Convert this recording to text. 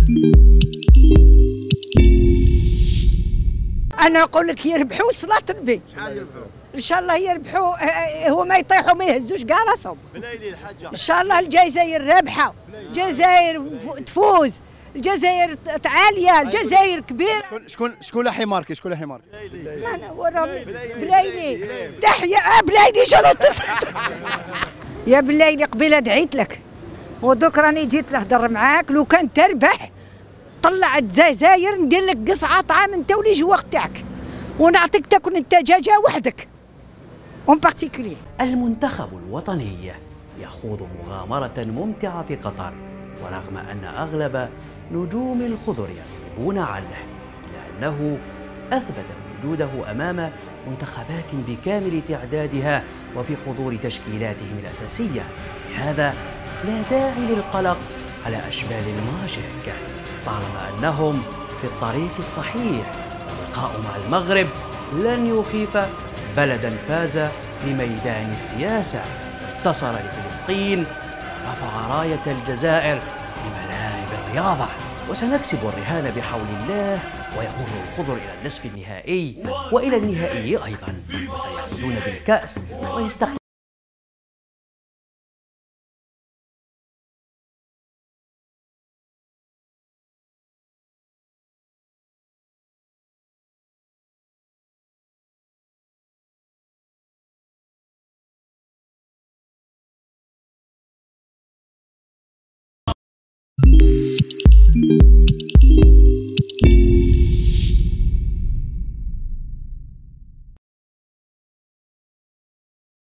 انا نقول لك يربحوا صلاة النبي. ان شاء الله يربحوا، هو ما يطيحوا ما يهزوش كاع راسهم. ان شاء الله الجزائر رابحه، الجزائر تفوز، الجزائر عاليه، الجزائر كبيره. شكون حمارك؟ شكون حمارك؟ انا ورا بلايلي. تحيه بلايلي شنو يا بلايلي قبيله دعيت لك ودوك راني جيت نهضر معاك. لو كان تربح طلع الجزائر ندير لك قصعه طعام انت ولي جوار تاعك ونعطيك تاكل انت دجاجه وحدك اون بارتيكولي. المنتخب الوطني يخوض مغامرة ممتعة في قطر، ورغم أن أغلب نجوم الخضر يغيبون عنه إلا أنه أثبت وجوده أمام منتخبات بكامل تعدادها وفي حضور تشكيلاتهم الأساسية. لهذا لا داعي للقلق على أشبال الماشيك طالما أنهم في الطريق الصحيح. اللقاء مع المغرب لن يخيف بلدا فاز في ميدان السياسة، انتصر لفلسطين ورفع راية الجزائر لملاعب الرياضة. وسنكسب الرهان بحول الله، ويمر الخضر إلى النصف النهائي وإلى النهائي أيضا، وسيعودون بالكأس ويستقبلون